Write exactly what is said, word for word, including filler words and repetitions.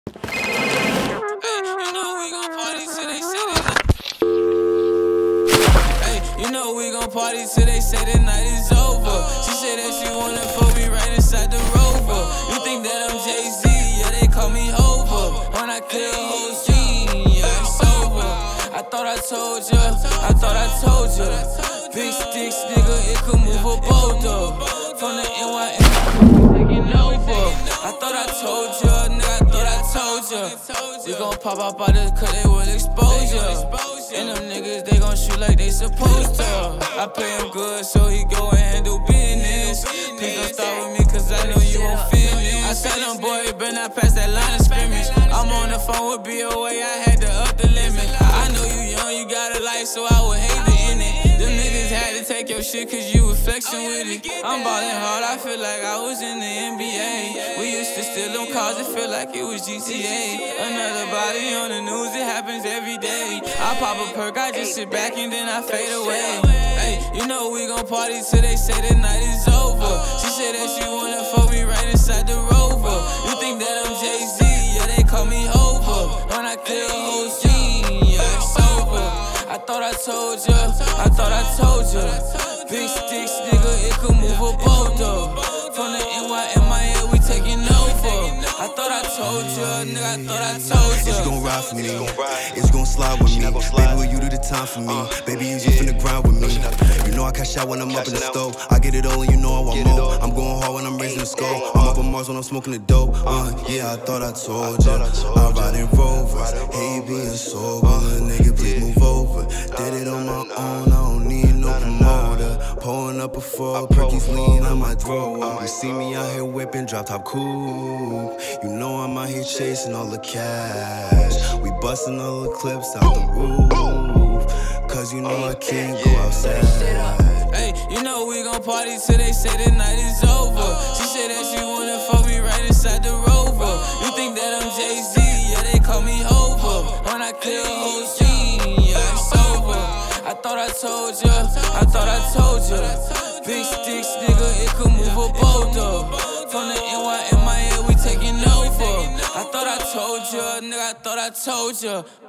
You know we gon' party till they say the night is over. She said that she wanna fuck me right inside the Rover. You think that I'm Jay-Z? Yeah, they call me Hova. When I kill a whole scene, yeah, it's over. I thought I told ya, I thought I told ya. Big sticks, nigga, it could move a boulder. From the N Y M, taking over. I thought I told ya, nigga, I thought I told ya. We gon' pop up out this cut, they will expose ya. And them niggas, they gon' shoot like they supposed to. I pay him good, so he go and handle business. Please don't start with me, cause I know you won't finish. I tell them, boy, you better not pass that line of scrimmage. I'm on the phone with B O A, I had to up the limit. I know you young, you got a life, so I would hate to end it. Them niggas had to take your shit, cause you was flexing with it. I'm ballin' hard, I feel like I was in the N B A. We used to steal them cars, it feel like it was G T A. Another body on the news, it happens every day. I pop a perk, I just sit back and then I fade away. Hey, you know we gon' party till they say the night is over. She said that she wanna fuck me right inside the Rover. You think that I'm Jay-Z? Yeah, they call me Hova. When I kill a whole scene, yeah, it's over. I thought I told ya, I thought I told ya. Big sticks, nigga, it could move a boulder. From the N Y M I A, we taking over. I thought I told ya, nigga, I thought I told ya. It's gon' ride for me, it's gon' slide with me. Baby, will you do the time for me? Baby, you just finna grind with me. You know I cash out when I'm up in the stove. I get it all and you know I want more. I'm going hard when I'm raising the score. I'm up on Mars when I'm smoking the dope. Uh, yeah, I thought I told ya. I ride in Rovers, hate being sober. Little nigga, please move over. Did it on my own, I don't need no promoter. Pulling up before Perky's lean, I might throw up. You see me out here whipping, drop top coupe. You know I'm out here chasing all the cash. We busting all the clips out the roof. Cause you know I can't go outside. Hey, you know we gon' party till they say the night is over. She said that she wanna fuck me right inside the Rover. You think that I'm Jay-Z? Yeah, they call me Hova. When I kill a whole scene, yeah, it's over. I thought I told ya, I thought I told ya. Big sticks, nigga, it could move a boulder. From the N Y M I A, we taking over. I thought I told ya, nigga, I thought I told ya.